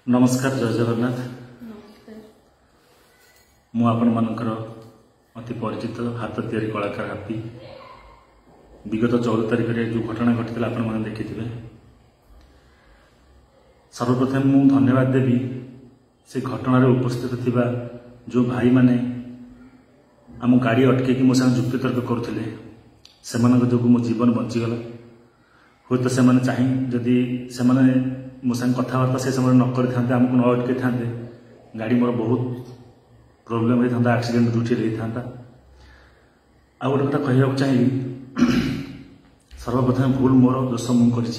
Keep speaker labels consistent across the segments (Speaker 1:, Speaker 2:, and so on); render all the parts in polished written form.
Speaker 1: नमस्कार जय जगन्नाथ।
Speaker 2: नमस्कार।
Speaker 1: मु आपण मानकर अति परिचित हाथ तैयारी कलाकार हापी। विगत 14 तारिख में जो घटना घटी आपण मैंने देखिथे। सर्वप्रथम मु धन्यवाद देवी से घटना उपस्थित थिबा जो भाई माने आम गाड़ी अटके मो संग जुक्ति तर्क करुले से मो जीवन बंचीगला। हूँ तो से चाहे जदि से मो संग कथबार्ता से समय न कर आमको न अटके था गाड़ी मोर बहुत प्रोब्लेम होता एक्सीडेंट ड्यूटी होता। आ गोटे कथा कहवाक चाहिए सर्वप्रथम भूल मोर दोष मुझे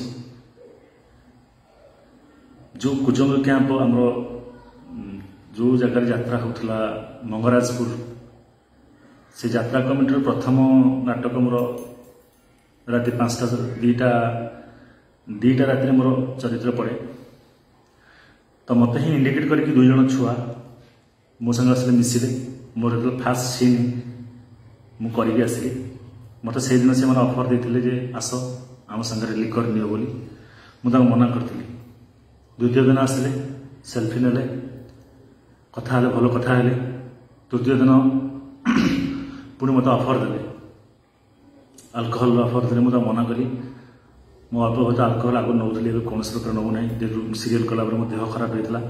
Speaker 1: जो कुजंग कैंप आम जो जगह यात्रा होता मंगराजपुर से यात्रा कमिटी प्रथम नाटक मोर राति 5टा दुईटा राति मोर चरित्र पड़े तो मत ही इंडिकेट करके 2 जन छुआ मो संग आसले मिसिले मोर जो फास्ट सीन मु करके आसली मत से दिन से मैंने ऑफर देते जे आस आम संगे लिकर नियो बोली मुझे मना करी। द्वितीय दिन आसले सेल्फी नेले कथा भल कथा हेले। तृतीय दिन पुणी मत ऑफर देले अल्कोहल ऑफर देले मुझे मना करी मो अल्प बहुत अल्कोहल आगे नौली कौन प्रकार नौ ना सीरियल कला देह खराब होता।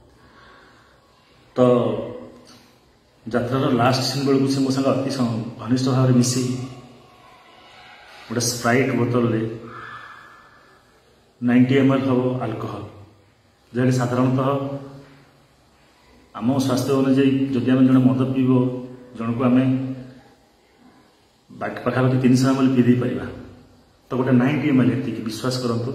Speaker 1: तो यात्रार लास्ट सीन बेलू से मो संग अति घनिष्ठ भाव में मिसी गोटे स्प्राइट बोतल 90 ml हम अल्कोहल जहाँकि साधारणतः आम स्वास्थ्य अनुजाई जदि आम जन मद पीब जन को आम पाखापाखि 300 ml पी दे पार तो गोटे 90 ml ये विश्वास करंतु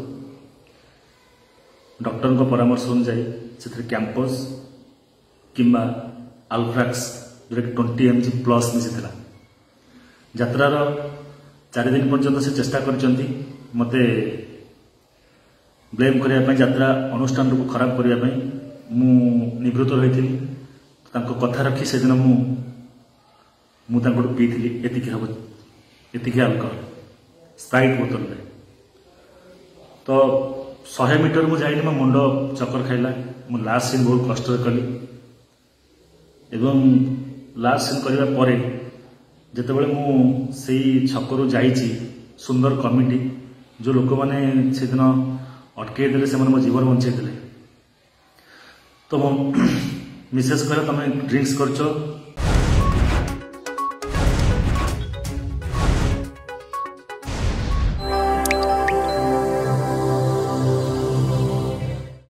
Speaker 1: डॉक्टर को परामर्श अनुजाई से कैंपस किंबा अल्फ्राक्स जो 20 mg प्लस मिसी यात्रार 4 दिन पर्यंत से चेष्टा करते मत ब्लेम करने यात्रा अनुष्ठान को खराब करने मु निवृत्त रही कथा रखी से दिन मुझे पी थी एति अल्कोहल स्प्राइट बोतल में। तो 100 मीटर मुझे जाइनी मो मुंड चक्कर खाइला मु लास्ट सीन बहुत कष्ट कली एवं लास्ट सीन करने पर जितेबाला मु से छकरू जाइची सुंदर कमिटी जो लोक मैंने से दिन अटके देले से मो जीवन बंचे तो मो मिसेस कह तुम ड्रिंक्स कर